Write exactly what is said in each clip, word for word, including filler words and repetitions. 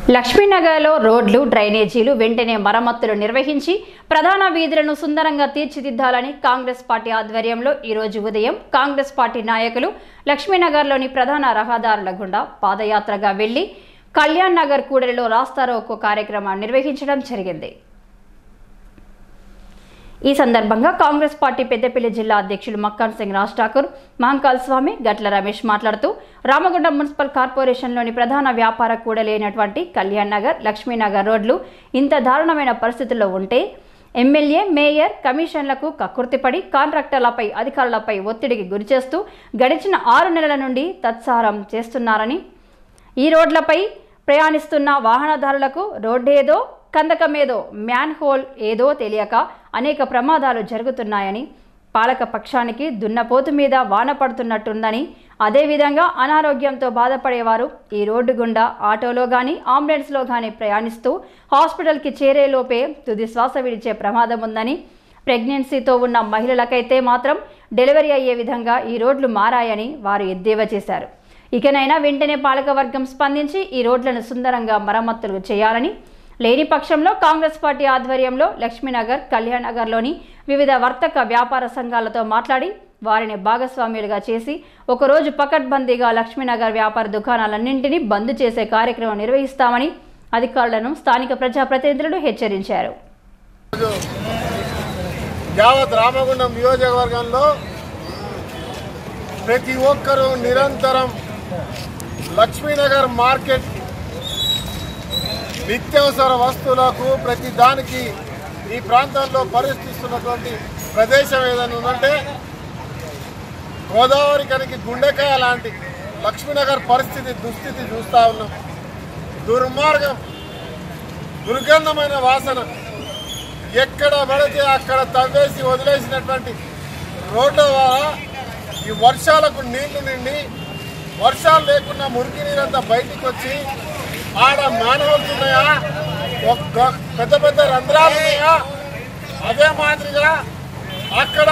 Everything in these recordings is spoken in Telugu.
లక్ష్మీనగర్లో రోడ్లు డ్రైనేజీలు వెంటనే మరమ్మతులు నిర్వహించి ప్రధాన వీధులను సుందరంగా తీర్చిదిద్దాలని కాంగ్రెస్ పార్టీ ఆధ్వర్యంలో ఈరోజు ఉదయం కాంగ్రెస్ పార్టీ నాయకులు లక్ష్మీనగర్లోని ప్రధాన రహదారుల గుండా పాదయాత్రగా వెళ్లి కళ్యాణ్ నగర్ కూడలిలో రాస్తారోకో కార్యక్రమాన్ని నిర్వహించడం జరిగింది। ఈ సందర్భంగా కాంగ్రెస్ పార్టీ పెద్దపల్లి జిల్లా అధ్యక్షులు మక్కాన్ సింగ్ రాజ్ ఠాకూర్, మహంకాల్ స్వామి, గట్ల రమేష్ మాట్లాడుతూ రామగుండం మున్సిపల్ కార్పొరేషన్లోని ప్రధాన వ్యాపార కూడలి అయినటువంటి కళ్యాణ్ నగర్, లక్ష్మీనగర్ రోడ్లు ఇంత దారుణమైన పరిస్థితుల్లో ఉంటే ఎమ్మెల్యే, మేయర్ కమిషన్లకు కక్కుర్తిపడి కాంట్రాక్టర్లపై అధికారులపై ఒత్తిడికి గురిచేస్తూ గడిచిన ఆరు నెలల నుండి తత్సారం చేస్తున్నారని, ఈ రోడ్లపై ప్రయాణిస్తున్న వాహనదారులకు రోడ్డేదో కందకమేదో మ్యాన్ హోల్ ఏదో తెలియక అనేక ప్రమాదాలు జరుగుతున్నాయని, పాలక పక్షానికి దున్నపోతు మీద వాన పడుతున్నట్టుందని, అదేవిధంగా అనారోగ్యంతో బాధపడేవారు ఈ రోడ్డు గుండా ఆటోలో కానీ అంబులెన్స్లో కానీ ప్రయాణిస్తూ హాస్పిటల్కి చేరేలోపే తుది శ్వాస విడిచే ప్రమాదం ఉందని, ప్రెగ్నెన్సీతో ఉన్న మహిళలకైతే మాత్రం డెలివరీ అయ్యే విధంగా ఈ రోడ్లు మారాయని వారు ఎద్దేవా చేశారు। ఇకనైనా వెంటనే పాలకవర్గం స్పందించి ఈ రోడ్లను సుందరంగా మరమ్మతులు చేయాలని, లేని పక్షంలో కాంగ్రెస్ పార్టీ ఆధ్వర్యంలో లక్ష్మీనగర్, కళ్యాణ్ నగర్లోని వివిధ వర్తక వ్యాపార సంఘాలతో మాట్లాడి వారిని భాగస్వామ్యులుగా చేసి ఒకరోజు పకడ్బందీగా లక్ష్మీనగర్ వ్యాపార దుకాణాలన్నింటినీ బంద్ చేసే కార్యక్రమం నిర్వహిస్తామని అధికారులను స్థానిక ప్రజాప్రతినిధులు హెచ్చరించారు। యావత్ రామగుండం నియోజకవర్గంలో ప్రతి ఒక్కరూ నిరంతరం లక్ష్మీనగర్ మార్కెట్ నిత్యావసర వస్తువులకు ప్రతి దానికి ఈ ప్రాంతంలో పరిస్థితున్నటువంటి ప్రదేశం ఏదైనా ఉందంటే గోదావరి కనికి గుండెకాయ లాంటి లక్ష్మీనగర్ పరిస్థితి దుస్థితి చూస్తూ ఉన్నాం। దుర్మార్గం, దుర్గంధమైన వాసన, ఎక్కడ పడితే అక్కడ తవ్వేసి వదిలేసినటువంటి రోడ్ల ద్వారా ఈ వర్షాలకు నీళ్లు నిండి వర్షాలు లేకుండా మురికి నీరంతా బయటికి వచ్చి ఆడ మ్యాన్హోల్స్ ఉన్నాయా, పెద్ద పెద్ద రంధ్రాలు ఉన్నాయా, అదే మాదిరిగా అక్కడ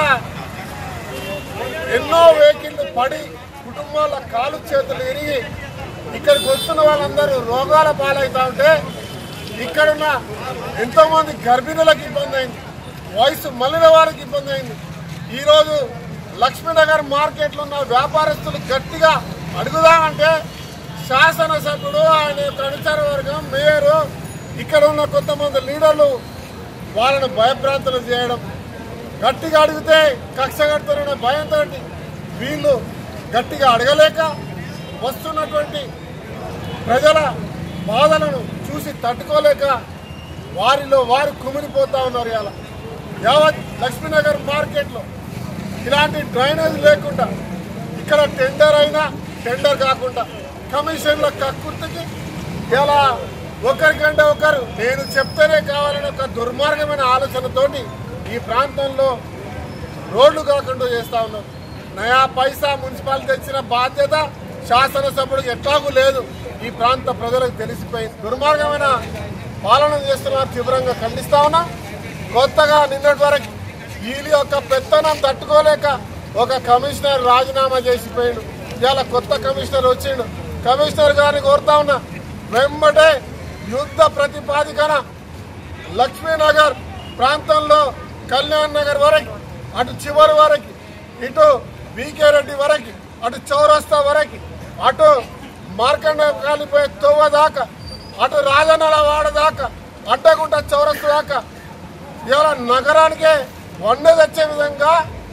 ఎన్నో వెహికల్లు పడి కుటుంబాల కాలు చేతులు ఇరిగి ఇక్కడికి వస్తున్న వాళ్ళందరూ రోగాల పాలవుతూ ఉంటే ఇక్కడున్న ఎంతోమంది గర్భిణులకు ఇబ్బంది అయింది, వయసు మళ్ళిన వారికి ఇబ్బంది అయింది। ఈరోజు లక్ష్మీనగర్ మార్కెట్లో ఉన్న వ్యాపారస్తులు గట్టిగా అడుగుదామంటే శాసనసభ్యుడు, ఆయన అనుచర వర్గం, మేయరు, ఇక్కడ ఉన్న కొంతమంది లీడర్లు వాళ్ళను భయభ్రాంతులు చేయడం, గట్టిగా అడిగితే కక్ష కడతారనే భయంతో వీళ్ళు గట్టిగా అడగలేక వస్తున్నటువంటి ప్రజల బాధలను చూసి తట్టుకోలేక వారిలో వారు కుమిలిపోతూ ఉన్నారు। ఇలా యావత్ లక్ష్మీనగర్ మార్కెట్లో ఇలాంటి డ్రైనేజ్ లేకుండా ఇక్కడ టెండర్ అయినా టెండర్ కాకుండా కమిషన్ల కక్కుర్తికి ఇలా ఒకరికంటే ఒకరు నేను చెప్తేనే కావాలని ఒక దుర్మార్గమైన ఆలోచనతోటి ఈ ప్రాంతంలో రోడ్లు కాకుండా చేస్తూ ఉన్నారు। నయా పైసా మున్సిపాలిటీ తెచ్చిన బాధ్యత శాసనసభ్యుడికి ఎట్లాగూ లేదు, ఈ ప్రాంత ప్రజలకు తెలిసిపోయింది। దుర్మార్గమైన పాలన చేస్తున్నారు, తీవ్రంగా ఖండిస్తా ఉన్నా। కొత్తగా నిన్నటి వరకు వీళ్ళ యొక్క పెత్తనం తట్టుకోలేక ఒక కమిషనర్ రాజీనామా చేసిపోయాడు, ఇలా కొత్త కమిషనర్ వచ్చిండు। కమిషనర్ గారిని కోరుతా ఉన్నా, వెంబడే యుద్ధ ప్రతిపాదికన లక్ష్మీనగర్ ప్రాంతంలో కళ్యాణ్ నగర్ వరకు, అటు చివరి వరకు, ఇటు బీకే రెడ్డి వరకు, అటు చౌరస్తా వరకు, అటు మార్కండ కాలిపోయే తొవ్వ దాకా, అటు రాజనల వాడ దాకా, అడ్డగుంట చౌరస్తా దాకా ఇవాళ నగరానికే వండ తెచ్చే విధంగా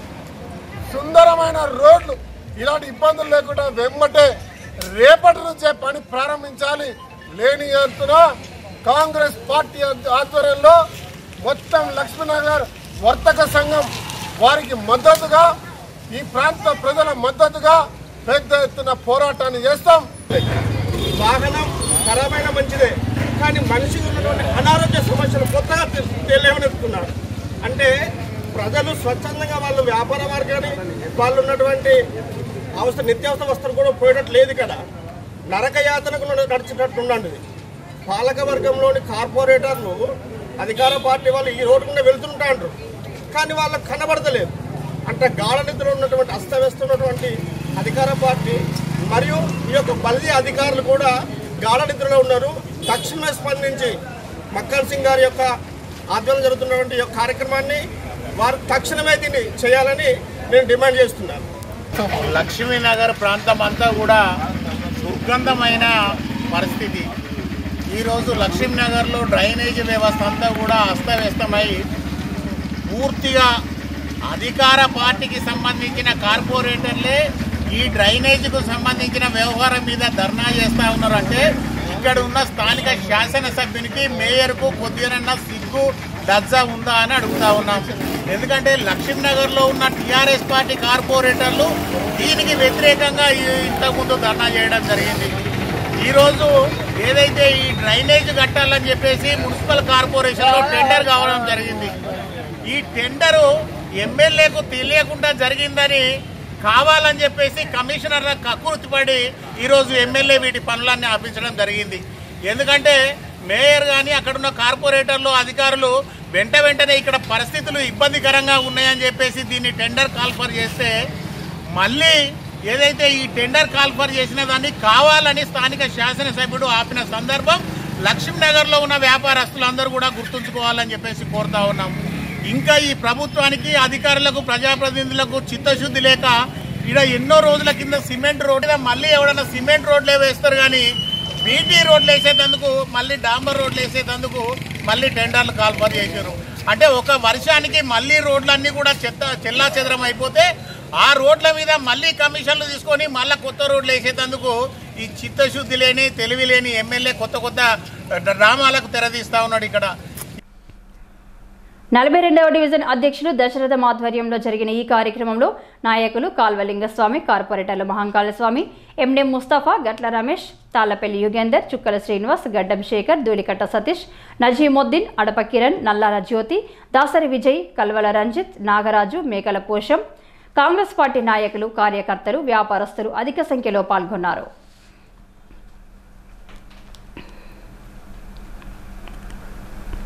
సుందరమైన రోడ్లు, ఇలాంటి ఇబ్బందులు లేకుండా వెంబటే రేపటి నుంచే పని ప్రారంభించాలి। లేని ఎత్తున కాంగ్రెస్ పార్టీ ఆధ్వర్యంలో మొత్తం లక్ష్మీనగర్ వర్తక సంఘం వారికి మద్దతుగా, ఈ ప్రాంత ప్రజల మద్దతుగా పెద్ద ఎత్తున పోరాటాన్ని చేస్తాం। వాహనం ఖరాబైన మంచిదే, కానీ మనిషికి ఉన్నటువంటి అనారోగ్య సమస్యలు కొత్తగా తెలియవనెత్తున్నారు। అంటే ప్రజలు స్వచ్ఛందంగా వాళ్ళు వ్యాపార మార్గాన్ని వాళ్ళు ఉన్నటువంటి అవసరం నిత్యావసర వస్తువులు కూడా పోయేటట్టు లేదు కదా, నరక యాతనకు నడిచేటట్టు ఉండండి। పాలక వర్గంలోని కార్పొరేటర్లు, అధికార పార్టీ వాళ్ళు ఈ రోడ్డు గుండా వెళ్తుంటారు, కానీ వాళ్ళకు కనబడతలేదు। అంటే గాఢ నిద్రలో ఉన్నటువంటి అస్తవ్యస్తున్నటువంటి అధికార పార్టీ మరియు ఈ యొక్క బల్దీ అధికారులు కూడా గాఢ నిద్రలో ఉన్నారు। తక్షణమే స్పందించి మక్కన్ సింగ్ గారి యొక్క ఆధ్వర్యంలో జరుగుతున్నటువంటి ఈ కార్యక్రమాన్ని వారు తక్షణమే దీన్ని చేయాలని నేను డిమాండ్ చేస్తున్నాను. లక్ష్మీనగర్ ప్రాంతం అంతా కూడా దుర్గంధమైన పరిస్థితి. ఈరోజు లక్ష్మీనగర్లో డ్రైనేజీ వ్యవస్థ అంతా కూడా అస్తవ్యస్తమై పూర్తిగా అధికార పార్టీకి సంబంధించిన కార్పొరేటర్లే ఈ డ్రైనేజీకు సంబంధించిన వ్యవహారం మీద ధర్నా చేస్తూ ఉన్నారంటే ఇక్కడ ఉన్న స్థానిక శాసనసభ్యునికి మేయర్కు కొద్దిగా సిగ్గు లజ్జా ఉందా అని అడుగుతా ఉన్నాం. ఎందుకంటే లక్ష్మీనగర్లో ఉన్న టీఆర్ఎస్ పార్టీ కార్పొరేటర్లు దీనికి వ్యతిరేకంగా ఇంతకుముందు ధర్నా చేయడం జరిగింది. ఈరోజు ఏదైతే ఈ డ్రైనేజ్ కట్టాలని చెప్పేసి మున్సిపల్ కార్పొరేషన్లో టెండర్ కావడం జరిగింది. ఈ టెండరు ఎమ్మెల్యేకు తెలియకుండా జరిగిందని కావాలని చెప్పేసి కమిషనర్ల కక్కుర్తిపడి ఈరోజు ఎమ్మెల్యే వీటి పనులన్నీ ఆపించడం జరిగింది. ఎందుకంటే మేయర్ కానీ అక్కడున్న కార్పొరేటర్లు అధికారులు వెంట వెంటనే ఇక్కడ పరిస్థితులు ఇబ్బందికరంగా ఉన్నాయని చెప్పేసి దీన్ని టెండర్ కాల్ఫర్ చేస్తే మళ్ళీ ఏదైతే ఈ టెండర్ కాల్ఫర్ చేసిన దాన్ని కావాలని స్థానిక శాసనసభ్యుడు ఆపిన సందర్భం లక్ష్మీనగర్లో ఉన్న వ్యాపారస్తులందరూ కూడా గుర్తుంచుకోవాలని చెప్పేసి కోరుతా ఉన్నాం. ఇంకా ఈ ప్రభుత్వానికి అధికారులకు ప్రజాప్రతినిధులకు చిత్తశుద్ధి లేక ఇక్కడ ఎన్నో రోజుల కింద సిమెంట్ రోడ్డు మళ్ళీ ఎవడన్నా సిమెంట్ రోడ్లే వేస్తారు కానీ బీటీ రోడ్లు వేసేటందుకు మళ్ళీ డాంబర్ రోడ్లు వేసేటందుకు మళ్ళీ టెండర్లు కాల్ఫర్ చేశారు. అంటే ఒక వర్షానికి మళ్ళీ రోడ్లన్నీ కూడా చెత్త చెల్లా చెదరం అయిపోతే ఆ రోడ్ల మీద మళ్ళీ కమిషన్లు తీసుకొని మళ్ళీ కొత్త రోడ్లు వేసేటందుకు ఈ చిత్తశుద్ధి లేని తెలివి లేని ఎమ్మెల్యే కొత్త కొత్త డ్రామాలకు తెరదీస్తా ఉన్నాడు. ఇక్కడ నలభై రెండవ డివిజన్ అధ్యక్షులు దశరథం ఆధ్వర్యంలో జరిగిన ఈ కార్యక్రమంలో నాయకులు కాల్వలింగస్వామి, కార్పొరేటర్లు మహంకాళ స్వామి, ఎండెం ముస్తఫా, గట్ల రమేష్, తాళ్లపల్లి యుగేందర్, చుక్కల శ్రీనివాస్, గడ్డం శేఖర్, ధూళికట్ట సతీష్, నజీముద్దీన్, అడప కిరణ్, నల్లార జ్యోతి, దాసరి విజయ్, కల్వల రంజిత్, నాగరాజు, మేకల పోషం, కాంగ్రెస్ పార్టీ నాయకులు, కార్యకర్తలు, వ్యాపారస్తులు అధిక సంఖ్యలో పాల్గొన్నారు.